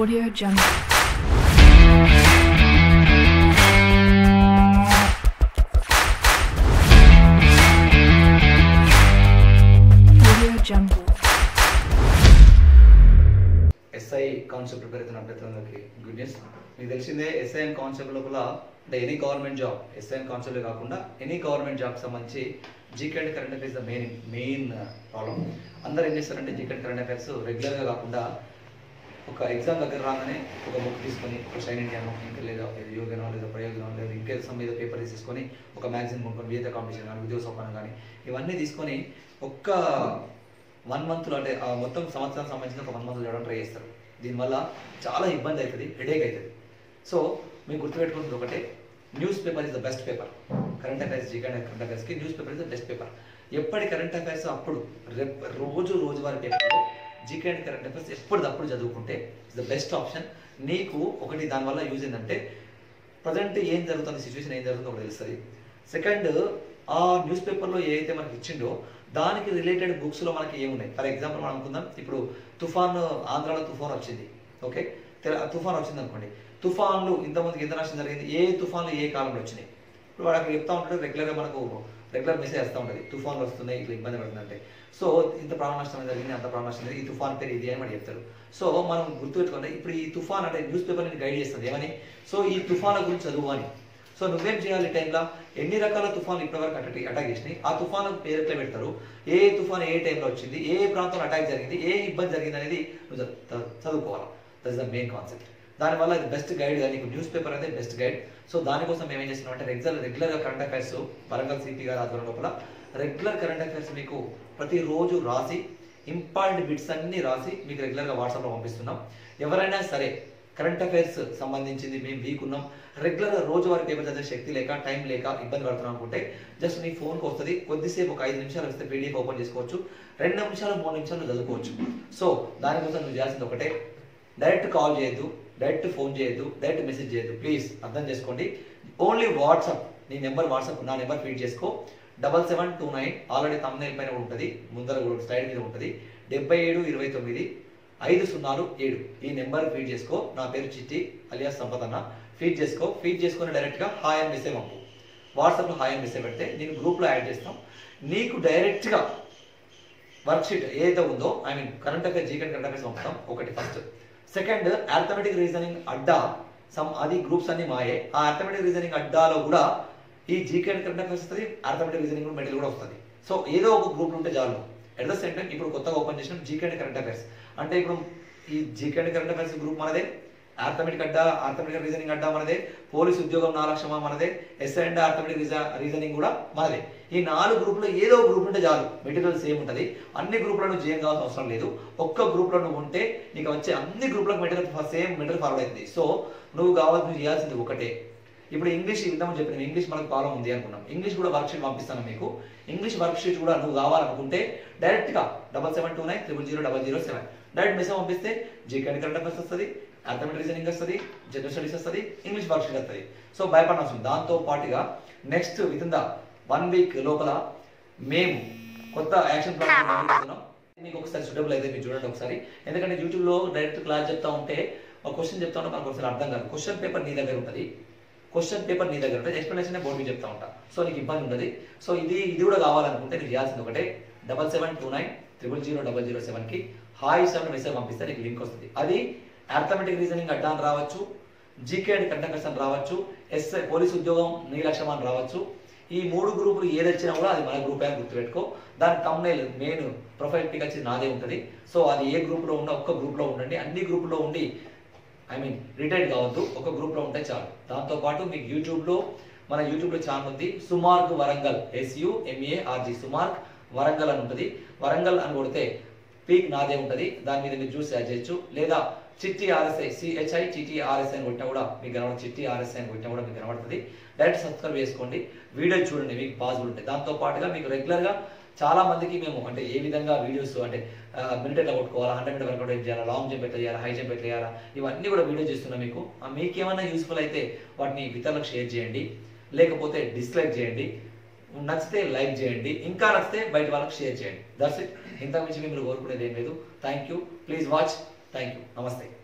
Audio Jungle. Audio Jungle. SI concept prepare అవుతున్న అభ్యర్థులందరికీ good news. మీకు తెలిసిందే SIN కాన్సెప్ట్ లోపల అంటే any government job SIN concept కాకుండా ఎనీ గవర్నమెంట్ జాబ్ సంబంధించి GK and current affairs the main problem. అందరూ ఏం చేస్తారంటే జీకే అండ్ కరెంట్ అఫైర్స్ రెగ్యులర్గా కాకుండా ఒక ఎగ్జామ్ దగ్గర రాగానే ఒక బుక్ తీసుకొని ఒక షైన్ ఇండియానో ఇంకా లేదా యోగనో లేదా ప్రయోజనం లేదా ఇంకేసం మీద పేపర్ తీసుకొని ఒక మ్యాగజైన్ కొనుక్కొని వివిధ కాంపిటీషన్ కానీ ఉద్యోగ సోపానం కానీ ఇవన్నీ తీసుకొని ఒక్క 1 మంత్లో అంటే మొత్తం సంవత్సరం సంబంధించిన ఒక 1 మంత్ చదవడం ట్రై చేస్తారు. దీనివల్ల చాలా ఇబ్బంది అవుతుంది, హెడేక్ అవుతుంది. సో మీకు గుర్తుపెట్టుకుంటుంది ఒకటే, news paper is the best paper. Current affairs GK and current అఫైర్స్కి news paper is the best paper. ఎప్పటి కరెంట్ అఫైర్స్ అప్పుడు రోజువారి పేపర్లో జీకే అండ్ కరెంట్ అఫైర్స్ ఎప్పటిదప్పుడు చదువుకుంటే ఇస్ ద బెస్ట్ ఆప్షన్. నీకు ఒకటి దానివల్ల యూజ్ ఏంటంటే ప్రజెంట్ ఏం జరుగుతుంది, సిచ్యువేషన్ ఏం జరుగుతుందో ఒకటి తెలుస్తుంది. సెకండ్, ఆ న్యూస్ పేపర్లో ఏదైతే మనకి ఇచ్చిండో దానికి రిలేటెడ్ బుక్స్లో మనకి ఏమున్నాయి. ఫర్ ఎగ్జాంపుల్ మనం అనుకుందాం, ఇప్పుడు తుఫాన్, ఆంధ్రాలో తుఫాన్ వచ్చింది. ఓకే, తుఫాన్ వచ్చింది అనుకోండి. తుఫాన్లు ఇంతమందికి ఎంత నష్టం జరిగింది, ఏ తుఫాన్లు ఏ కాలంలో వచ్చినాయి. ఇప్పుడు వాడు అక్కడ చెప్తా ఉంటాడు, రెగ్యులర్గా మనకు రెగ్యులర్ మెసేజ్ వస్తూ ఉంటుంది, తుఫాన్లు వస్తున్నాయి ఇట్లా ఇబ్బంది పడుతుందంటే. సో ఇంత ప్రాణ నష్టం జరిగింది, అంత ప్రాణ నష్టం జరిగింది, ఈ తుఫాన్ పేరు ఇది అని వాడు చెప్తాడు. సో మనం గుర్తుపెట్టుకుంటే ఇప్పుడు ఈ తుఫాన్ అంటే న్యూస్ పేపర్ నేను గైడ్ చేస్తుంది ఏమని, సో ఈ తుఫాన్ల గురించి చదువు అని. సో నువ్వేం చేయాలి ఈ టైంలో, ఎన్ని రకాల తుఫాన్లు ఇప్పటివరకు అటాక్ చేసినాయి, ఆ తుఫాన్లకు పేరు ఎట్లా పెడతారు, ఏ తుఫాన్ ఏ టైంలో వచ్చింది, ఏ ప్రాంతంలో అటాక్ జరిగింది, ఏ ఇబ్బంది జరిగింది అనేది నువ్వు చదువుకోవాలి. That is the main concept. దానివల్ల ఇది బెస్ట్ గైడ్, నీకు న్యూస్ పేపర్ అనేది బెస్ట్ గైడ్. సో దానికోసం మేము ఏం చేస్తున్నాం అంటే రెగ్యులర్గా కరెంట్ అఫైర్స్ వరంగల్ సిపి గారి ఆధ్వర్యం లోపల రెగ్యులర్ కరెంట్ అఫైర్స్ మీకు ప్రతిరోజు రాసి ఇంపార్టెంట్ బిట్స్ అన్ని రాసి మీకు రెగ్యులర్గా వాట్సాప్లో పంపిస్తున్నాం. ఎవరైనా సరే కరెంట్ అఫైర్స్ సంబంధించింది మేము వీక్ ఉన్నాం, రెగ్యులర్గా రోజువారీ పేపర్ చదివే శక్తి లేక టైం లేక ఇబ్బంది పడుతున్నాం అనుకుంటే జస్ట్ నీ ఫోన్కి వస్తుంది, కొద్దిసేపు ఒక 5 నిమిషాలు వస్తే PDF ఓపెన్ చేసుకోవచ్చు, 2 నిమిషాలు 3 నిమిషాలు చదువుకోవచ్చు. సో దానికోసం నువ్వు చేయాల్సింది ఒకటే, డైరెక్ట్ కాల్ చేయొద్దు, డైరెక్ట్ ఫోన్ చేయొద్దు, డైరెక్ట్ మెసేజ్ చేయొద్దు. ప్లీజ్ అర్థం చేసుకోండి. ఓన్లీ వాట్సాప్, నీ నెంబర్ వాట్సాప్ నా నెంబర్ ఫీడ్ చేసుకో, 7729 ఆల్రెడీ తమ్నైల్ పైన ఉంటుంది, ముందర కూడా స్లైడ్ మీద ఉంటుంది, 7729 507 ఈ నెంబర్ ఫీడ్ చేసుకో. నా పేరు చిట్టి అలియాస్ సంపత్ అన్న. ఫీడ్ చేసుకో, ఫీడ్ చేసుకొని డైరెక్ట్గా హాయ్ అని మెసేజ్ పంపు. వాట్సాప్లో హాయ్ అని మెసేజ్ పెడితే నేను గ్రూప్లో యాడ్ చేస్తాం. నీకు డైరెక్ట్గా వర్క్షీట్ ఏదైతే ఉందో, I mean current affairs GK current affairs పంపుతాం. ఒకటి first. Second, arithmetic reasoning Adda అది గ్రూప్స్ అన్ని మాయే. ఆ అర్థమెటిక్ రీజనింగ్ అడ్డాలో కూడా ఈ జీకే అండ్ కరెంట్ అఫైర్స్ వస్తుంది, అర్థమెటిక్ రీజనింగ్ మెటీరియల్ కూడా వస్తుంది. సో ఏదో ఒక గ్రూప్ ఉంటే చాలు. అట్ ద సేమ్ టైం ఇప్పుడు కొత్తగా ఓపెన్ చేసిన జీకే అండ్ కరెంట్ అఫైర్స్ అంటే ఇప్పుడు ఈ GK and current affairs group మనదే, arithmetic Adda, arithmetic reasoning Adda మనదే, పోలీస్ ఉద్యోగం 4 లక్షమా మనదే, SI అండ్ అర్థమెటిక్ రీజనింగ్ కూడా మనదే. ఈ 4 గ్రూపులో ఏదో ఒక గ్రూప్ ఉంటే చాలు, మెటీరియల్ సేమ్ ఉంటుంది. అన్ని గ్రూపులను జాయిన్ కావాల్సిన అవసరం లేదు. ఒక్క గ్రూప్లో నువ్వు ఉంటే నీకు వచ్చే అన్ని గ్రూపులకు మెటీరియల్ సేమ్ మెటీరియల్ ఫార్వర్డ్ అవుతుంది. సో నువ్వు చేయాల్సింది ఒకటే. ఇప్పుడు ఇంగ్లీష్ ఇంతకుముందు చెప్పిన ఇంగ్లీష్ మనకు ప్రాబ్లం ఉంది అనుకున్నాం, ఇంగ్లీష్ కూడా వర్క్షీట్ పంపిస్తాను మీకు. ఇంగ్లీష్ వర్క్షీట్ కూడా నువ్వు కావాలనుకుంటే డైరెక్ట్గా 7729 000007 డైరెక్ట్ మెసేజ్ పంపిస్తే జీకే అండ్ కరెంట్ అఫైర్స్ వస్తుంది, అర్థమెటిక్ రీజనింగ్ వస్తుంది, జనరల్ స్టడీస్ వస్తుంది, ఇంగ్లీష్ వర్క్షీట్ వస్తుంది. సో భయపడిన అవసరం. దాంతో పాటుగా next with in the 1 week లోపల మేము కొత్త యాక్షన్ ప్లాన్ చేస్తున్నాం. మీకు ఒకసారి సూటబుల్ అయితే మీరు చూడండి ఒకసారి. ఎందుకంటే యూట్యూబ్లో డైరెక్ట్ క్లాస్ చెప్తా ఉంటే ఒక క్వశ్చన్ చెప్తా ఉంటే మనకు ఒకసారి అర్థం కాదు. క్వశ్చన్ పేపర్ నీ దగ్గర ఉంటుంది, ఎక్స్ప్లెనేషన్ బోర్డు చెప్తా ఉంటా. సో నీకు ఇబ్బంది ఉండదు. సో ఇది కూడా కావాలనుకుంటే నీకు చేయాల్సింది ఒకటే, 7729 000007కి హాయ్ 7 మెసేజ్ పంపిస్తే నీకు లింక్ వస్తుంది. అది అర్థమెటిక్ రీజనింగ్ అడ్డా అని రావచ్చు, జీకే అండ్ కరెంట్ అఫైర్స్ అని రావచ్చు, SI పోలీస్ ఉద్యోగం 4 లక్షమా అని రావచ్చు. ఈ 3 గ్రూపులు ఏది వచ్చినా కూడా అది మన గ్రూప్ అని గుర్తుపెట్టుకో. దాని తమ్నైల్ మెయిన్ ప్రొఫైల్ పిక్ వచ్చి నాదే ఉంటుంది. సో అది ఏ గ్రూప్లో ఉన్నా ఒక్క గ్రూప్లో ఉండండి, అన్ని గ్రూపుల్లో ఉండి రిటైర్డ్ కావద్దు, ఒక గ్రూప్లో ఉంటే చాలు. దాంతోపాటు మీకు యూట్యూబ్లో మన యూట్యూబ్లో ఛానల్ ఉంది, సుమార్క్ వరంగల్, SUMARG సుమార్క్ వరంగల్ అని ఉంటుంది. వరంగల్ అని కొడితే పీక్ నాదే ఉంటుంది, దాని మీద మీరు చూసి యాడ్ చేయొచ్చు. లేదా చిట్టి RSI CHI చిట్టి RSI అని కొట్టినా కూడా మీకు కనబడుతుంది, చిట్టి RSI అని కొట్టినా కూడా మీకు కనబడుతుంది. డైరెక్ట్ సబ్స్క్రైబ్ చేసుకోండి, వీడియో చూడండి, మీకు పాసిబుల్ ఉంటాయి. దాంతో పాటుగా మీకు రెగ్యులర్గా చాలా మందికి మేము అంటే ఏ విధంగా వీడియోస్ అంటే మినిట్ ఎట్లా కొట్టుకోవాలా, 100 మీటర్ వర్కౌట్ ఎట్లా చేయాలా, లాంగ్ జంప్ ఎట్లా చేయాలా, హై జంప్ ఎట్లా చేయాలా, ఇవన్నీ కూడా వీడియో చేస్తున్నాం మీకు. మీకేమైనా యూస్ఫుల్ అయితే వాటిని ఇతరులకు షేర్ చేయండి, లేకపోతే డిస్లైక్ చేయండి, నచ్చితే లైక్ చేయండి, ఇంకా నచ్చితే బయట వాళ్ళకి షేర్ చేయండి. That's it. ఇంతకు మించి మీరు కోరుకునేది ఏం లేదు. Thank you. Please watch. Thank you. నమస్తే.